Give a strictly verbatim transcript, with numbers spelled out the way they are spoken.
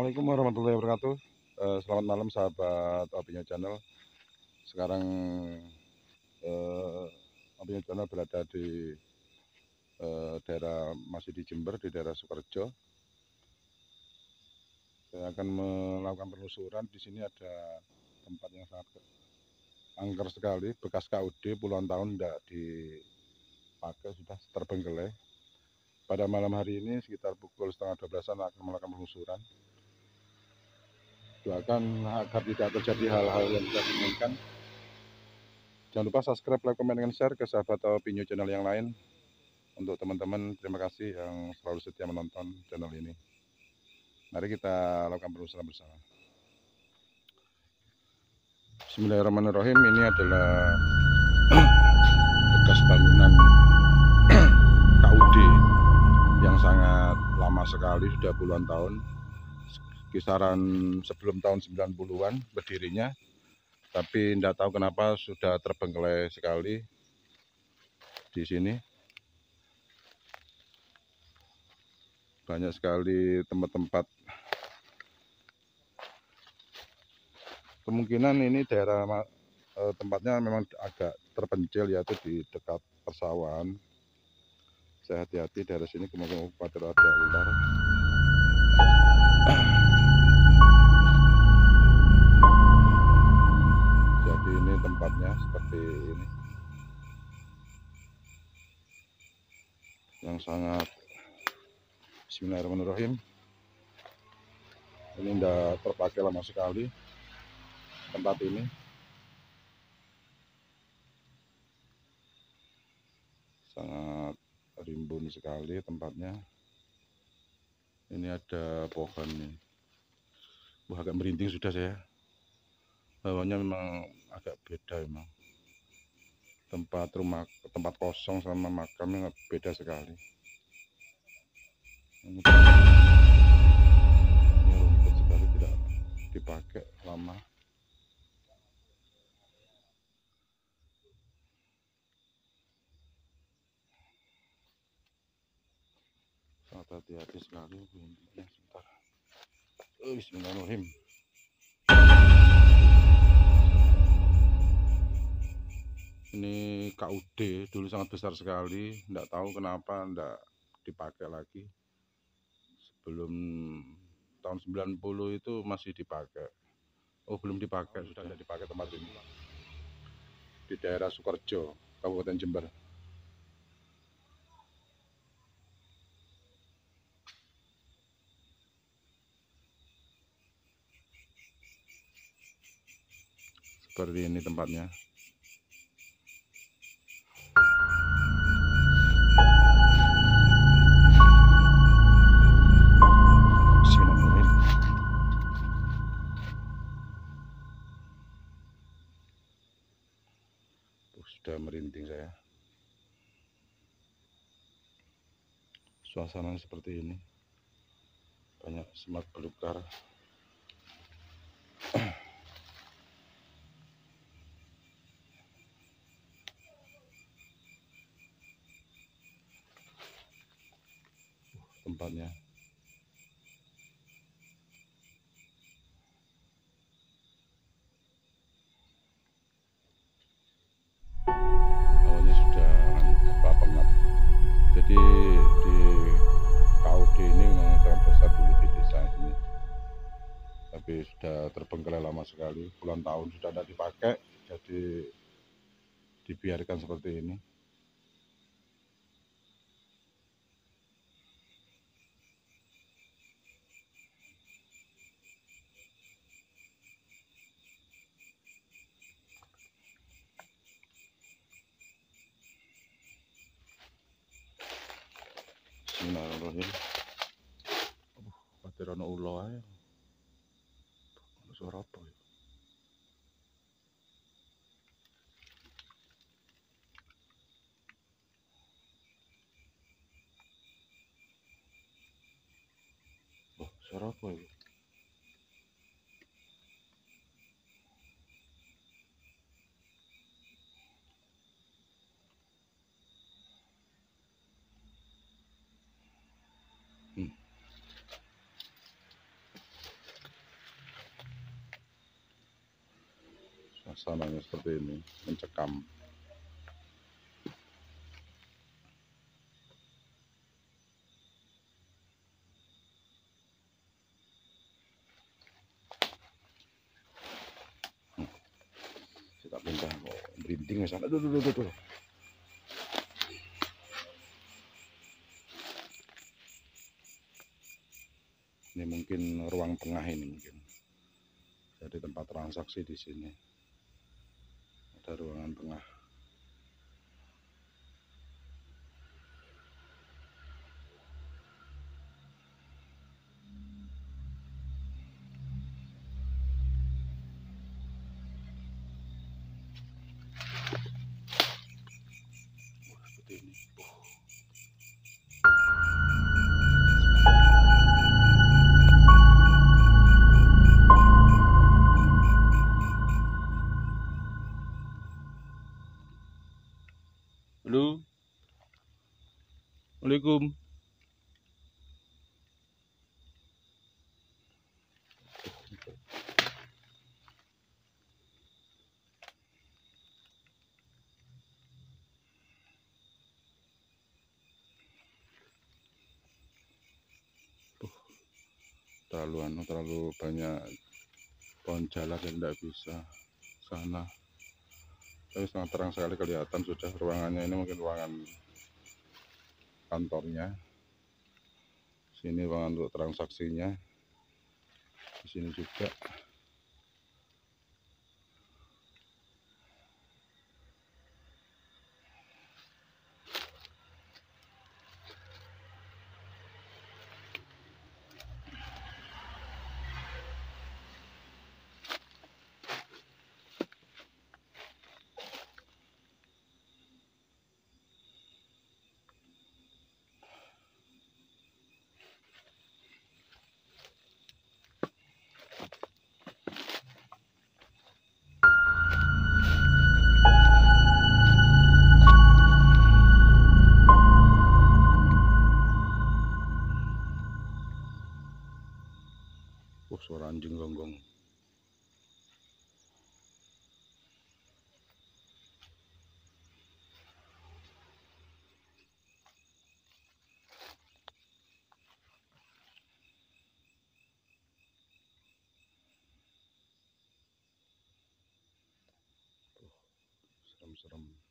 Assalamualaikum warahmatullahi wabarakatuh. Eh, selamat malam sahabat Opinio Channel. Sekarang eh, Opinio Channel berada di eh, daerah masih di Jember, di daerah Sukorejo. Saya akan melakukan penelusuran. Di sini ada tempat yang sangat angker sekali, bekas K U D puluhan tahun tidak dipakai, sudah terbengkelai. Pada malam hari ini sekitar pukul setengah dua belasan akan melakukan penelusuran. Doakan agar tidak terjadi hal-hal yang tidak diinginkan. Jangan lupa subscribe, like, komen, dan share ke sahabat Opinio Channel yang lain. Untuk teman-teman, terima kasih yang selalu setia menonton channel ini. Mari kita lakukan penelusuran bersama. Bismillahirrahmanirrahim. Ini adalah bekas bangunan K U D yang sangat lama sekali, sudah puluhan tahun. Kisaran sebelum tahun sembilan puluhan berdirinya. Tapi tidak tahu kenapa sudah terbengkelai sekali di sini. Banyak sekali tempat-tempat. Kemungkinan ini daerah eh, tempatnya memang agak terpencil, yaitu di dekat persawahan. Saya hati-hati daerah sini, kemungkinan khawatir ada ular. Jadi ini tempatnya seperti ini, yang sangat Bismillahirrahmanirrahim. Ini tidak terpakai lama sekali tempat ini. Sangat rimbun sekali tempatnya. Ini ada pohon nih. Wah, agak merinding sudah saya. Bawahnya memang agak beda memang. Tempat rumah, tempat kosong sama makamnya beda sekali. Ini rumput sekali, tidak dipakai lama. Sangat hati-hati sekali. Sebentar. Oh, Bismillahirrahmanirrahim. Ini K U D dulu sangat besar sekali, tidak tahu kenapa tidak dipakai lagi. Sebelum tahun sembilan puluh itu masih dipakai. Oh, belum dipakai, sudah tidak dipakai tempat ini. Di daerah Sukorejo, Kabupaten Jember. Seperti ini tempatnya. Sudah merinding saya. Suasana seperti ini, banyak semak belukar. Tempatnya awalnya sudah apa pengap. Jadi di K U D ini memang sangat besar dulu di desa ini, tapi sudah terbengkelai lama sekali, puluhan tahun sudah tidak dipakai, jadi dibiarkan seperti ini. Bismillahirrahmanirrahim. Khawatir ana ula ae. Suara apa ya? Oh, suara apa ya? Hmm. suasananya seperti ini, mencekam. Hmm. Kita pindah, oh, berinting ya sana. Aduh, aduh, aduh, aduh. Ini mungkin ruang tengah ini mungkin. Jadi tempat transaksi di sini. Ada ruangan tengah. Oh, seperti ini. Oh. Halo. Assalamualaikum. Tuh, terlalu anu, terlalu banyak pohon jalak yang tidak bisa sana. Tapi sangat terang sekali kelihatan sudah ruangannya. Ini mungkin ruangan kantornya. Sini ruangan untuk transaksinya. Di sini juga. Oh, suara anjing gonggong. Serem-serem.